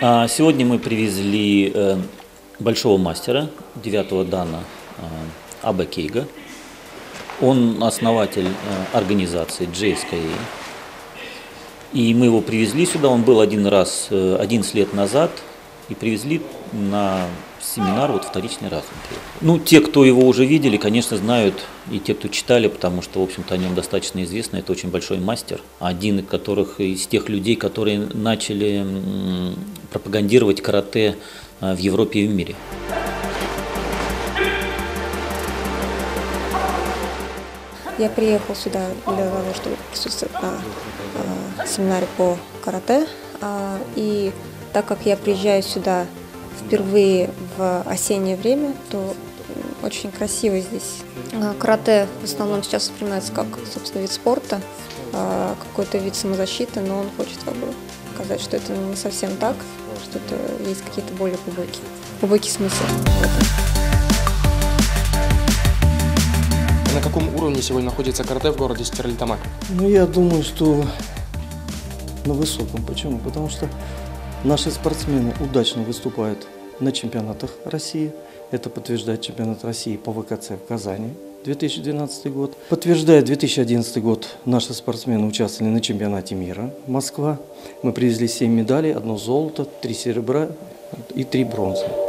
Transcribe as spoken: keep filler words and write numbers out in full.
А сегодня мы привезли э, большого мастера, девятого дана э, Аба Кейга. Он основатель э, организации джей эс кей эй. И мы его привезли сюда, он был один раз, э, одиннадцать лет назад, и привезли на семинар, вот вторичный раз он приехал. Ну, те, кто его уже видели, конечно, знают, и те, кто читали, потому что, в общем-то, о нем достаточно известно, это очень большой мастер. Один из которых, из тех людей, которые начали м, пропагандировать карате в Европе и в мире. Я приехал сюда для того, чтобы присутствовать на э, семинаре по карате. Э, и так как я приезжаю сюда впервые в осеннее время, то очень красиво здесь. Э, карате в основном сейчас воспринимается как, собственно, вид спорта, э, какой-то вид самозащиты, но он хочет как бы показать, что это не совсем так, что это есть какие-то более глубокие, глубокий смысл в этом. На каком уровне сегодня находится карате в городе Стерлитамак? Ну, я думаю, что на высоком. Почему? Потому что наши спортсмены удачно выступают на чемпионатах России. Это подтверждает чемпионат России по вэ ка цэ в Казани две тысячи двенадцатый год. Подтверждает две тысячи одиннадцатый год, наши спортсмены участвовали на чемпионате мира Москва. Мы привезли семь медалей, одно золото, три серебра и три бронзы.